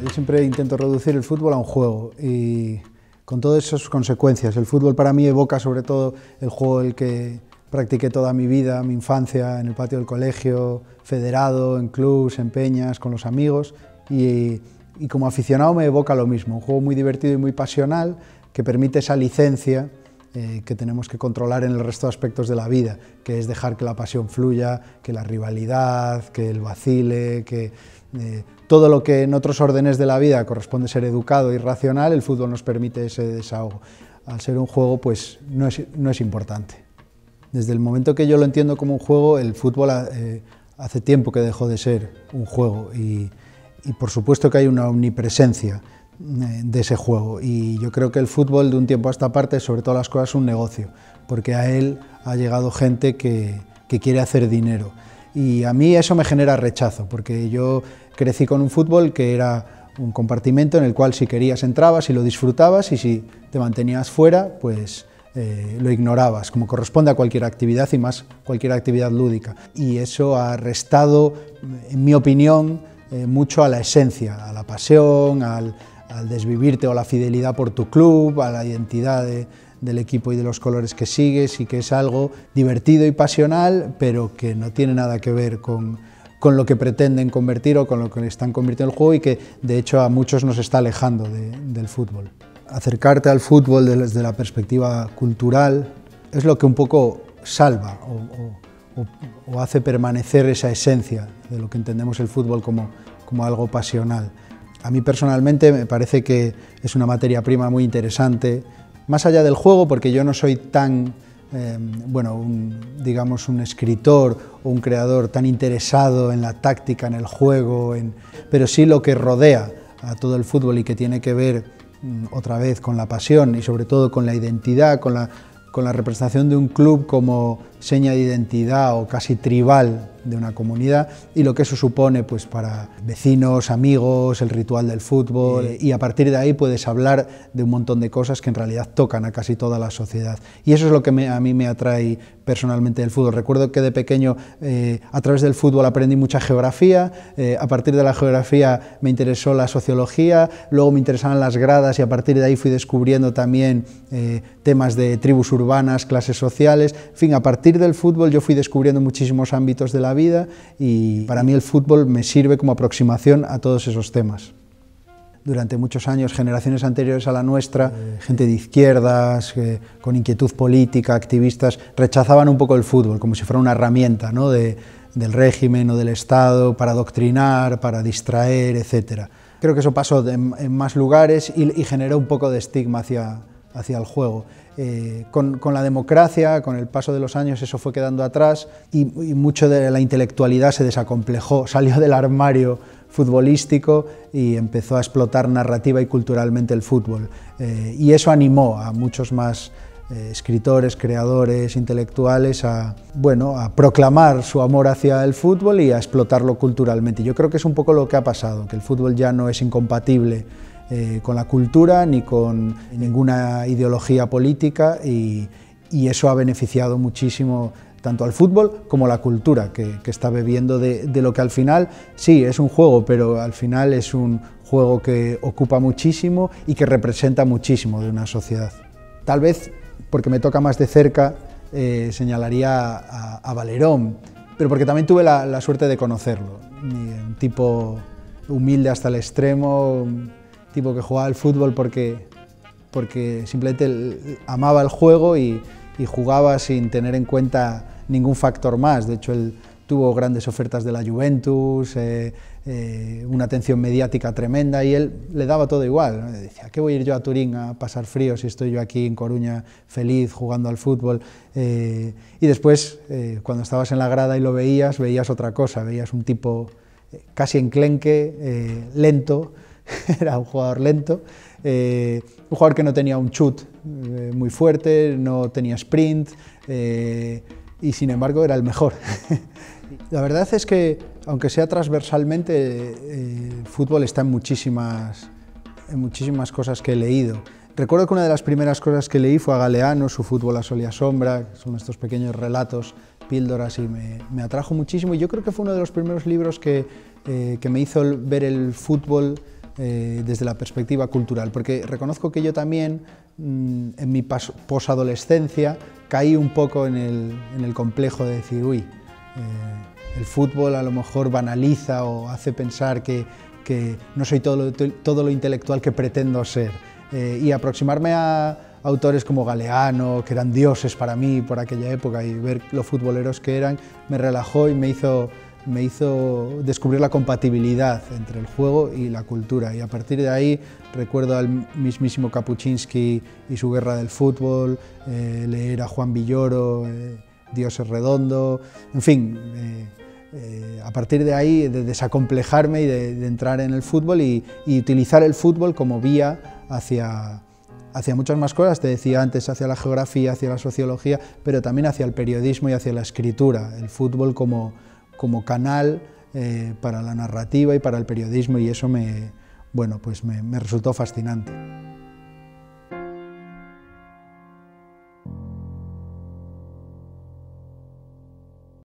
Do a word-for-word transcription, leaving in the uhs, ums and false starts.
yo siempre intento reducir el fútbol a un juego y con todas esas consecuencias. El fútbol para mí evoca sobre todo el juego el que practiqué toda mi vida, mi infancia, en el patio del colegio, federado, en clubs, en peñas, con los amigos, y, y como aficionado me evoca lo mismo, un juego muy divertido y muy pasional que permite esa licencia eh, que tenemos que controlar en el resto de aspectos de la vida, que es dejar que la pasión fluya, que la rivalidad, que el vacile, que eh, todo lo que en otros órdenes de la vida corresponde ser educado y racional, el fútbol nos permite ese desahogo. Al ser un juego, pues no es, no es importante. Desde el momento que yo lo entiendo como un juego, el fútbol eh, hace tiempo que dejó de ser un juego y, y por supuesto que hay una omnipresencia de ese juego, y yo creo que el fútbol de un tiempo a esta parte, sobre todas las cosas, es un negocio, porque a él ha llegado gente que, que quiere hacer dinero, y a mí eso me genera rechazo, porque yo crecí con un fútbol que era un compartimento en el cual si querías entrabas y lo disfrutabas, y si te mantenías fuera, pues eh, lo ignorabas, como corresponde a cualquier actividad, y más cualquier actividad lúdica, y eso ha restado, en mi opinión, eh, mucho a la esencia, a la pasión, al al desvivirte o la fidelidad por tu club, a la identidad de, del equipo y de los colores que sigues, y que es algo divertido y pasional, pero que no tiene nada que ver con, con lo que pretenden convertir o con lo que están convirtiendo el juego, y que de hecho a muchos nos está alejando de, del fútbol. Acercarte al fútbol desde la perspectiva cultural es lo que un poco salva o, o, o hace permanecer esa esencia de lo que entendemos el fútbol como, como algo pasional. A mí personalmente me parece que es una materia prima muy interesante, más allá del juego, porque yo no soy tan, eh, bueno, un, digamos, un escritor o un creador tan interesado en la táctica, en el juego, en, pero sí lo que rodea a todo el fútbol y que tiene que ver otra vez con la pasión y sobre todo con la identidad, con la, con la representación de un club como seña de identidad o casi tribal de una comunidad, y lo que eso supone pues para vecinos, amigos, el ritual del fútbol, y, y a partir de ahí puedes hablar de un montón de cosas que en realidad tocan a casi toda la sociedad, y eso es lo que me, a mí me atrae personalmente del fútbol. Recuerdo que de pequeño eh, a través del fútbol aprendí mucha geografía, eh, a partir de la geografía me interesó la sociología, luego me interesaban las gradas y a partir de ahí fui descubriendo también eh, temas de tribus urbanas, clases sociales, en fin, a partir del fútbol yo fui descubriendo muchísimos ámbitos de la vida, y para mí el fútbol me sirve como aproximación a todos esos temas. Durante muchos años, generaciones anteriores a la nuestra, eh, gente de izquierdas, eh, con inquietud política, activistas, rechazaban un poco el fútbol, como si fuera una herramienta, ¿no?, de, del régimen o del Estado para adoctrinar, para distraer, etcétera. Creo que eso pasó en, en más lugares y, y generó un poco de estigma hacia, hacia el juego. Eh, con, con la democracia, con el paso de los años, eso fue quedando atrás y, y mucho de la intelectualidad se desacomplejó, salió del armario futbolístico y empezó a explotar narrativa y culturalmente el fútbol. Eh, y eso animó a muchos más eh, escritores, creadores, intelectuales a, bueno, a proclamar su amor hacia el fútbol y a explotarlo culturalmente. Yo creo que es un poco lo que ha pasado, que el fútbol ya no es incompatible Eh, con la cultura ni con ninguna ideología política, y, y eso ha beneficiado muchísimo tanto al fútbol como a la cultura que, que está bebiendo de, de lo que al final sí es un juego, pero al final es un juego que ocupa muchísimo y que representa muchísimo de una sociedad. Tal vez porque me toca más de cerca eh, señalaría a, a Valerón, pero porque también tuve la, la suerte de conocerlo, un tipo humilde hasta el extremo, tipo que jugaba al fútbol porque, porque simplemente amaba el juego y, y jugaba sin tener en cuenta ningún factor más. De hecho, él tuvo grandes ofertas de la Juventus, eh, eh, una atención mediática tremenda, y él le daba todo igual, ¿no? Decía, ¿qué voy a ir yo a Turín a pasar frío si estoy yo aquí en Coruña feliz jugando al fútbol? Eh, y después, eh, cuando estabas en la grada y lo veías, veías otra cosa, veías un tipo casi enclenque, eh, lento. Era un jugador lento, eh, un jugador que no tenía un chut eh, muy fuerte, no tenía sprint, eh, y sin embargo era el mejor. La verdad es que, aunque sea transversalmente, eh, el fútbol está en muchísimas, en muchísimas cosas que he leído. Recuerdo que una de las primeras cosas que leí fue a Galeano, su Fútbol a sol y a sombra, son estos pequeños relatos, píldoras, y me, me atrajo muchísimo, y yo creo que fue uno de los primeros libros que, eh, que me hizo ver el fútbol eh, desde la perspectiva cultural, porque reconozco que yo también mmm, en mi posadolescencia caí un poco en el, en el complejo de decir, uy, eh, el fútbol a lo mejor banaliza o hace pensar que, que no soy todo lo, todo lo intelectual que pretendo ser, eh, y aproximarme a autores como Galeano, que eran dioses para mí por aquella época, y ver lo futboleros que eran, me relajó y me hizo, me hizo descubrir la compatibilidad entre el juego y la cultura. Y a partir de ahí recuerdo al mismísimo Kapuscinski y su Guerra del Fútbol, eh, leer a Juan Villoro, eh, Dios es redondo, en fin, eh, eh, a partir de ahí de desacomplejarme y de, de entrar en el fútbol y, y utilizar el fútbol como vía hacia hacia muchas más cosas, te decía antes, hacia la geografía, hacia la sociología, pero también hacia el periodismo y hacia la escritura, el fútbol como, como canal eh, para la narrativa y para el periodismo, y eso me, bueno, pues me, me resultó fascinante.